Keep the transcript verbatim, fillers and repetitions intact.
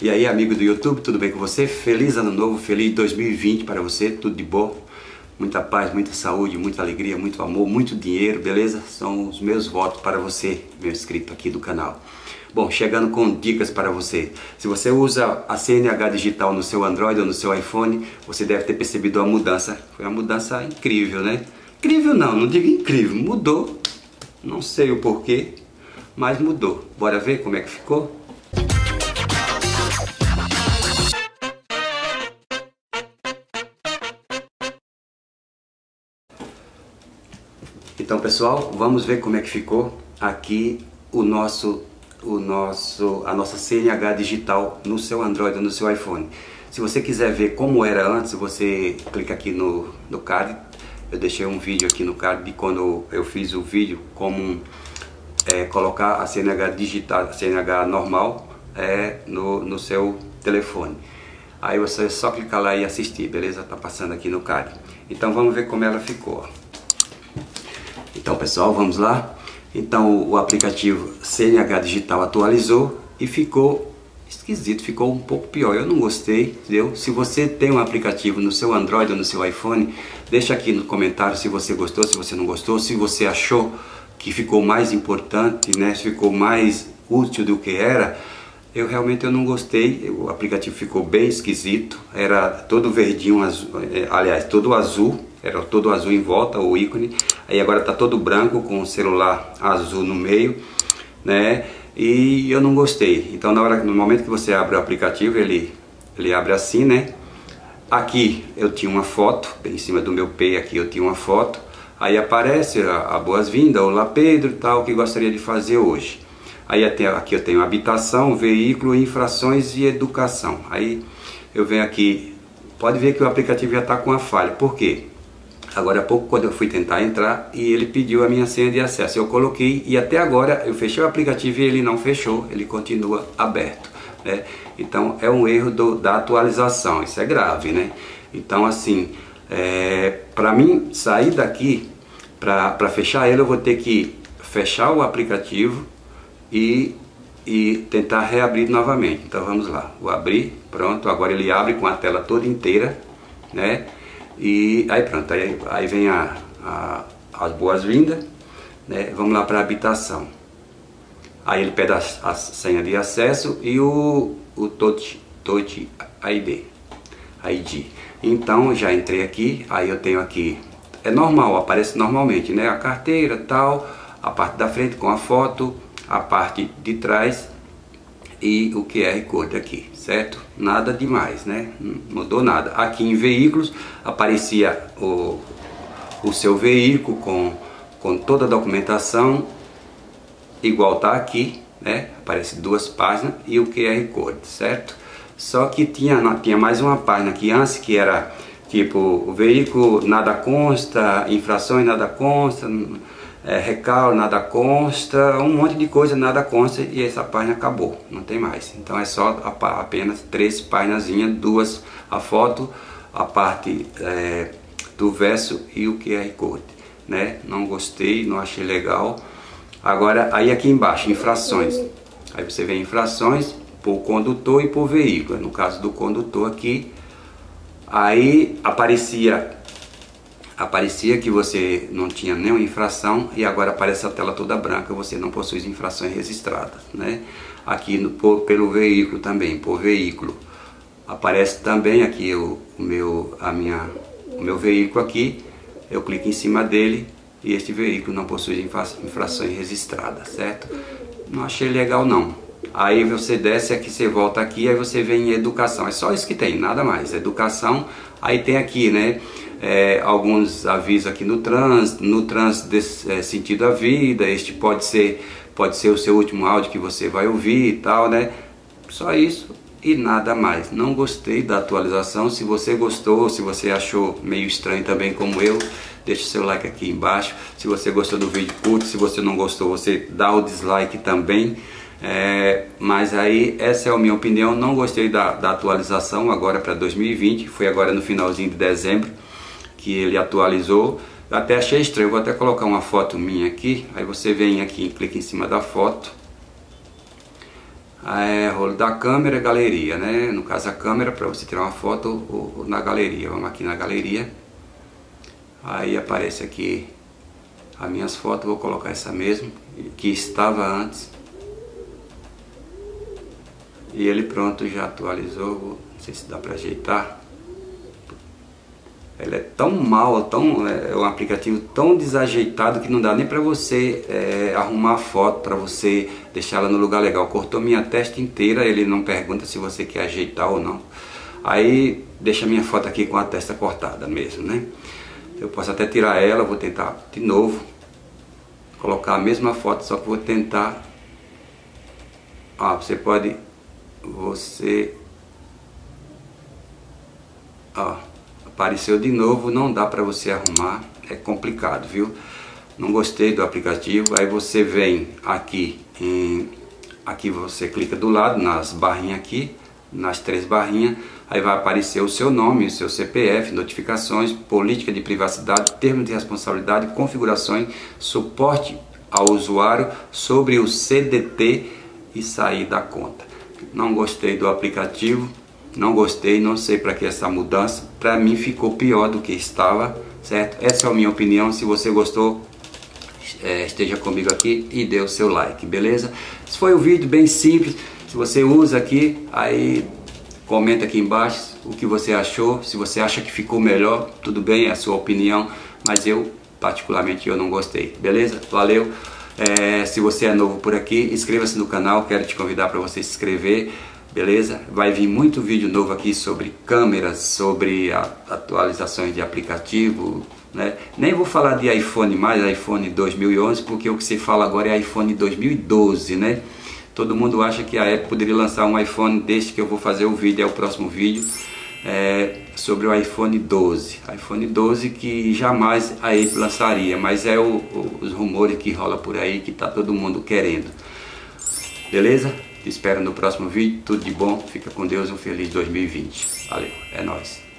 E aí, amigo do YouTube, tudo bem com você? Feliz ano novo, feliz dois mil e vinte para você, tudo de bom, muita paz, muita saúde, muita alegria, muito amor, muito dinheiro, beleza? São os meus votos para você, meu inscrito aqui do canal. Bom, chegando com dicas para você. Se você usa a C N H digital no seu Android ou no seu iPhone, você deve ter percebido a mudança. Foi uma mudança incrível, né? Incrível não, não digo incrível, mudou. Não sei o porquê, mas mudou. Bora ver como é que ficou? Então, pessoal, vamos ver como é que ficou aqui o nosso, o nosso, a nossa C N H digital no seu Android ou no seu iPhone. Se você quiser ver como era antes, você clica aqui no, no card. Eu deixei um vídeo aqui no card de quando eu fiz o vídeo como é, colocar a C N H digital, a C N H normal é, no, no seu telefone. Aí você só clicar lá e assistir, beleza? Tá passando aqui no card. Então vamos ver como ela ficou. Então, pessoal, vamos lá. Então o aplicativo C N H digital atualizou e ficou esquisito, ficou um pouco pior. Eu não gostei, entendeu? Se você tem um aplicativo no seu Android ou no seu iPhone, deixa aqui no comentário se você gostou, se você não gostou, se você achou que ficou mais importante, né? Se ficou mais útil do que era. Eu realmente eu não gostei. O aplicativo ficou bem esquisito. Era todo verdinho, azul, aliás, todo azul. Era todo azul em volta, o ícone. Aí agora está todo branco com o celular azul no meio, né? E eu não gostei. Então na hora, no momento que você abre o aplicativo, ele, ele abre assim, né? Aqui eu tinha uma foto, bem em cima do meu P aqui eu tinha uma foto. Aí aparece a, a boas-vindas, olá Pedro, tal, o que gostaria de fazer hoje. Aí até, aqui eu tenho habitação, veículo, infrações e educação. Aí eu venho aqui, pode ver que o aplicativo já está com a falha. Por quê? Agora há pouco, quando eu fui tentar entrar, e ele pediu a minha senha de acesso. Eu coloquei e até agora eu fechei o aplicativo e ele não fechou, ele continua aberto, né? Então é um erro do, da atualização, isso é grave, né? Então assim, é, para mim sair daqui, para fechar ele, eu vou ter que fechar o aplicativo e, e tentar reabrir novamente. Então vamos lá, vou abrir, pronto, agora ele abre com a tela toda inteira, né? E aí pronto, aí, aí vem a, a, as boas-vindas, né? Vamos lá para a habitação. Aí ele pede a, a senha de acesso e o, o Touch, touch I D, I D. Então já entrei aqui, aí eu tenho aqui, é normal, aparece normalmente, né? A carteira, tal, a parte da frente com a foto, a parte de trás e o Q R Code aqui, certo? Nada demais, né? Não mudou nada. Aqui em veículos aparecia o, o seu veículo com, com toda a documentação, igual tá aqui, né? Aparece duas páginas e o Q R Code, certo? Só que tinha, tinha mais uma página aqui antes que era tipo o veículo nada consta, infrações nada consta, É, recal, nada consta, um monte de coisa, nada consta, e essa página acabou, não tem mais. Então é só a, apenas três páginazinhas, duas, a foto, a parte é, do verso e o Q R Code, né? Não gostei, não achei legal. Agora, aí aqui embaixo, infrações. Aí você vê infrações por condutor e por veículo. No caso do condutor aqui, aí aparecia... Aparecia que você não tinha nenhuma infração e agora aparece a tela toda branca, você não possui infrações registradas, né? Aqui no, por, pelo veículo também, por veículo, aparece também aqui o, o, meu, a minha, o meu veículo aqui, eu clico em cima dele e este veículo não possui infra, infrações registradas, certo? Não achei legal não. Aí você desce aqui, você volta aqui, aí você vem em educação, é só isso que tem, nada mais, educação. Aí tem aqui, né, é, alguns avisos aqui no trânsito, no trânsito desse, é, sentido à vida, este pode ser, pode ser o seu último áudio que você vai ouvir e tal, né, só isso e nada mais. Não gostei da atualização. Se você gostou, se você achou meio estranho também como eu, deixa o seu like aqui embaixo. Se você gostou do vídeo, curte. Se você não gostou, você dá o dislike também. É, mas aí essa é a minha opinião. Não gostei da, da atualização agora para dois mil e vinte. Foi agora no finalzinho de dezembro que ele atualizou. Eu até achei estranho. Vou até colocar uma foto minha aqui. Aí você vem aqui e clica em cima da foto. é, rolo da câmera, galeria, né? No caso a câmera para você tirar uma foto ou, ou na galeria. Vamos aqui na galeria. Aí aparece aqui as minhas fotos, vou colocar essa mesmo, que estava antes. E ele pronto, já atualizou, não sei se dá para ajeitar. Ele é tão mal, tão, é um aplicativo tão desajeitado que não dá nem para você é, arrumar a foto, para você deixar ela no lugar legal. Cortou minha testa inteira, ele não pergunta se você quer ajeitar ou não. Aí deixa minha foto aqui com a testa cortada mesmo, né? Eu posso até tirar ela, vou tentar de novo colocar a mesma foto, só que vou tentar. Ah, você pode, você, ó, apareceu de novo, não dá para você arrumar, é complicado, viu? Não gostei do aplicativo. Aí você vem aqui, em, aqui você clica do lado, nas barrinhas aqui, nas três barrinhas, aí vai aparecer o seu nome, o seu C P F, notificações, política de privacidade, termos de responsabilidade, configurações, suporte ao usuário sobre o C D T e sair da conta. Não gostei do aplicativo. Não gostei, não sei para que essa mudança. Para mim ficou pior do que estava, certo? Essa é a minha opinião. Se você gostou, é, esteja comigo aqui e dê o seu like, beleza? Esse foi um vídeo bem simples. Se você usa aqui, aí comenta aqui embaixo o que você achou. Se você acha que ficou melhor, tudo bem, é a sua opinião. Mas eu, particularmente, eu não gostei, beleza? Valeu! É, se você é novo por aqui, inscreva-se no canal. Quero te convidar para você se inscrever. Beleza? Vai vir muito vídeo novo aqui sobre câmeras, sobre a, atualizações de aplicativo, né? Nem vou falar de iPhone mais, iPhone dois mil e onze, porque o que se fala agora é iPhone dois mil e doze, né? Todo mundo acha que a Apple poderia lançar um iPhone deste que eu vou fazer o vídeo, é o próximo vídeo, é, sobre o iPhone doze. iPhone doze que jamais a Apple lançaria, mas é o, o, os rumores que rola por aí, que tá todo mundo querendo. Beleza? Te espero no próximo vídeo. Tudo de bom. Fica com Deus. Um feliz dois mil e vinte. Valeu. É nóis.